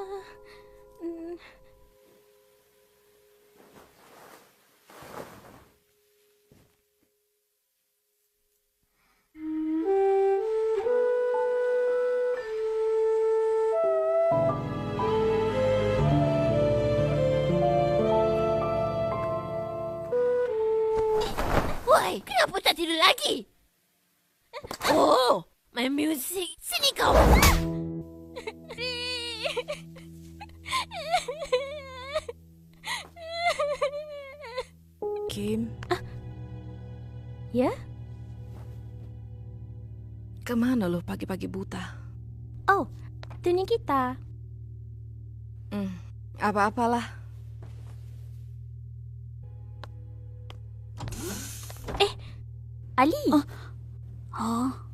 Hmm. Woi, kenapa tak tidur lagi? Oh, main muzik. Sini kau. Kim, Ya? kemana lo pagi-pagi buta? Oh, Tuni kita. Apa-apalah. Ali. Oh,